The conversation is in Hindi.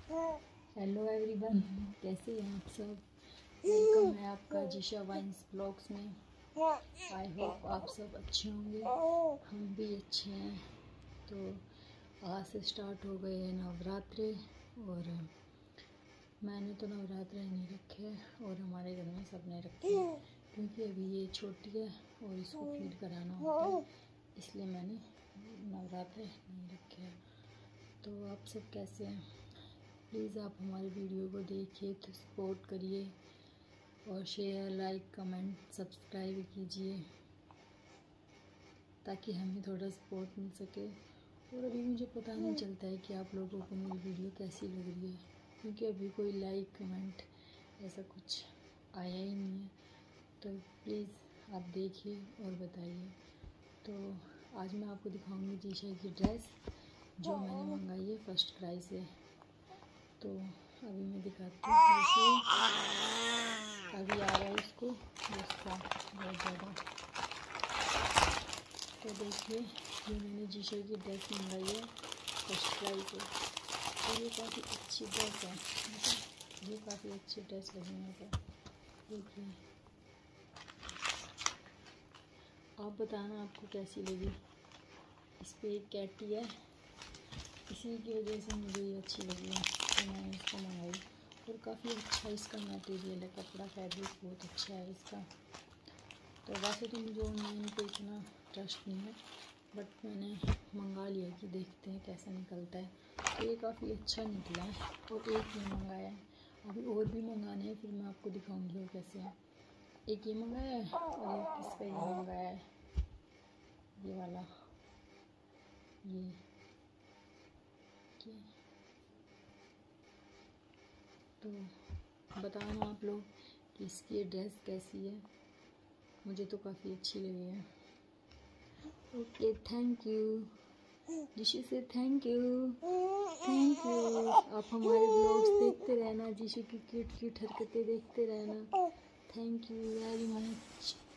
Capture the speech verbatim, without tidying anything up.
हेलो एवरीवन, कैसे हैं आप सब। वेलकम है आपका जिशा वाइन्स ब्लॉग्स में। आई होप आप सब अच्छे होंगे, हम भी अच्छे हैं। तो आज से स्टार्ट हो गए हैं नवरात्रे, और मैंने तो नवरात्रे नहीं रखे और हमारे घर में सब ने रखे हैं, क्योंकि अभी ये छोटी है और इसको फीड कराना होता है, इसलिए मैंने नवरात्रे नहीं रखे हैं। तो आप सब कैसे हैं, प्लीज़ आप हमारी वीडियो को देखिए तो सपोर्ट करिए और शेयर, लाइक, कमेंट, सब्सक्राइब कीजिए ताकि हमें थोड़ा सपोर्ट मिल सके। और अभी मुझे पता नहीं चलता है कि आप लोगों को मेरी वीडियो कैसी लग रही है, क्योंकि अभी कोई लाइक कमेंट ऐसा कुछ आया ही नहीं है। तो प्लीज़ आप देखिए और बताइए। तो आज मैं आपको दिखाऊंगी जिशा की ड्रेस जो मैंने मंगाई है फर्स्ट क्राई से। तो अभी मैं दिखाती हूँ, अभी आ रहा है इसको उसका बहुत ज़्यादा। तो देखिए, ये मैंने जिशा की ड्रेस मंगाई है फर्स्ट क्राई से, और ये काफ़ी अच्छी ड्रेस है, मतलब ये काफ़ी अच्छी ड्रेस लगी मुझे। देखिए, आप बताना आपको कैसी लगी। इस पर एक कैटी है, इसी की वजह से मुझे ये अच्छी लगी है तो मैंने इसको मंगाई। और काफ़ी अच्छा इसका मटेरियल है, कपड़ा फैब्रिक बहुत अच्छा है इसका। तो वैसे तो मुझे ऑनलाइन पे इतना ट्रस्ट नहीं है, बट मैंने मंगा लिया कि देखते हैं कैसा निकलता है। तो ये काफ़ी अच्छा निकला है, और एक ये मंगाया है, अभी और भी मंगाने हैं, फिर मैं आपको दिखाऊंगी वो कैसे है। एक ये मंगाया है और एक इसका ये मंगाया है, ये वाला, ये क्या। तो बताना आप लोग कि इसकी ड्रेस कैसी है, मुझे तो काफ़ी अच्छी लगी है। ओके, थैंक यू जिशु से, थैंक यू थैंक यू। आप हमारे ब्लॉग्स देखते रहना, जिशु की क्यूट क्यूट हरकतें देखते रहना। Thank you very much.